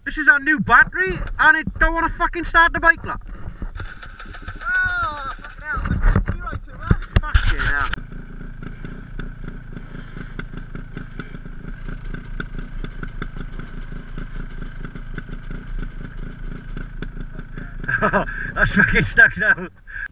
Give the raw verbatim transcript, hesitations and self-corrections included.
This is our new battery, and it don't want to fucking start the bike, look. Oh, fucking hell. You're right too, man. Fucking hell. That's fucking stuck now.